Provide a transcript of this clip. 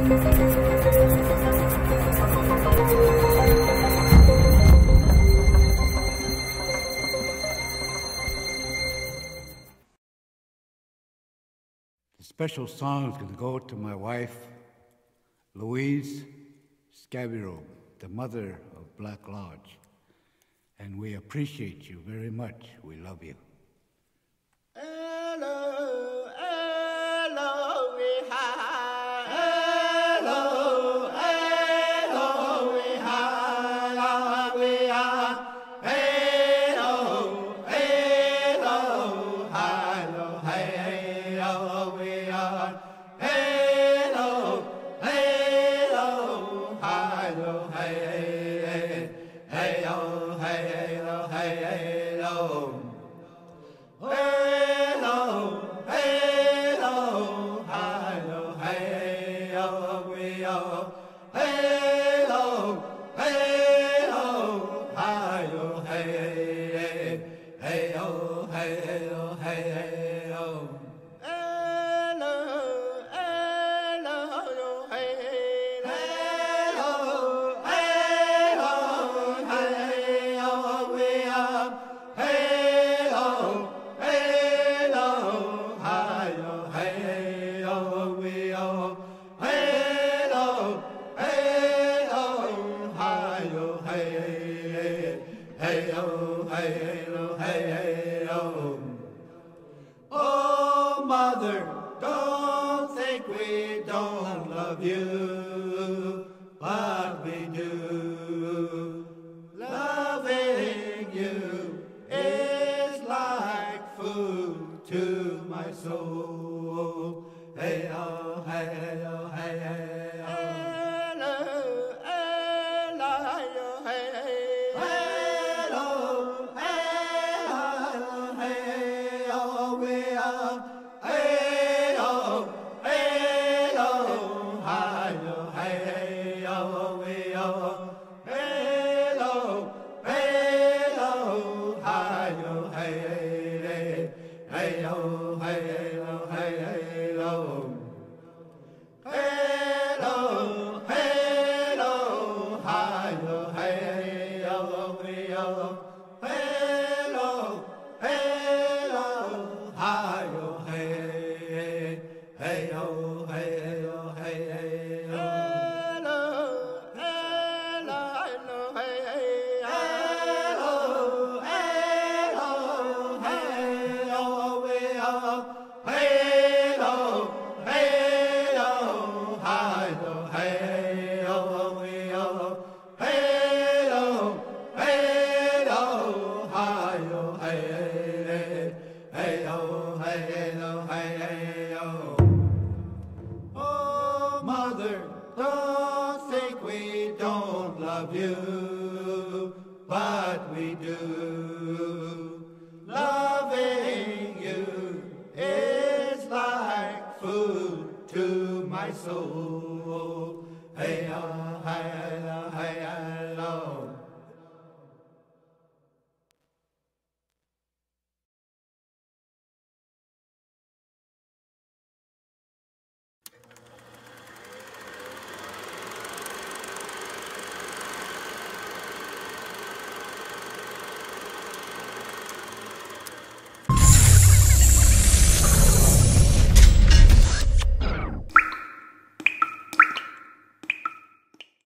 The special song is going to go to my wife, Louise Scabiro, the mother of Black Lodge. And we appreciate you very much. We love you. Hello, hello, we hi. Hello, hello, we hi, we hi. Hello, hello, hello, hello, we are. Hello, hello, hello, hello, hello, hello, hello. Oh, mother, don't think we don't love you, but we do. Loving you is like food to my soul. Hey, oh, hey, oh, hey, hey, oh. Mother, don't think we don't love you, but we do. Loving you is like food to my soul. Hey, hey, hey, hey.